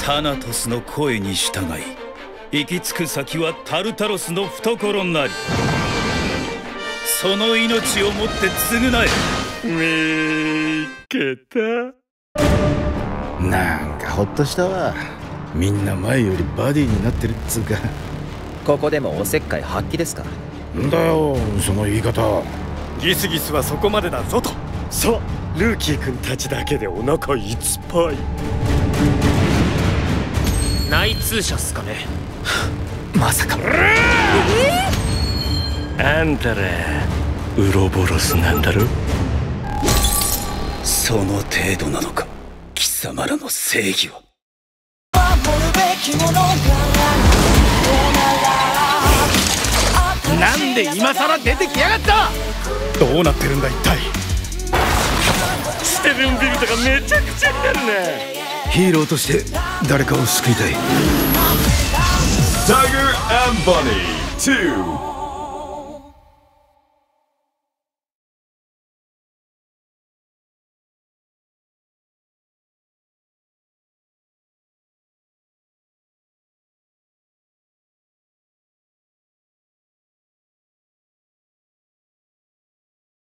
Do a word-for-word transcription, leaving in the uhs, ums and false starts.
タナトスの声に従い、行き着く先はタルタロスの懐なり。その命をもって償え。 見っけた。 なんかほっとしたわ。みんな前よりバディになってるっつうか。 ここでもおせっかい発揮ですか。 んだよその言い方。 ギスギスはそこまでだぞと。さあルーキー君たちだけでお腹いっぱい。 内通者っすかね。 まさか。 あんたらウロボロスなんだろ。 その程度なのか貴様らの正義は。 なんで今さら出てきやがった。 どうなってるんだ一体。セブンビルトがめちゃくちゃになるね。 ヒーローとして誰かを救いたい。 Tiger and Bunny two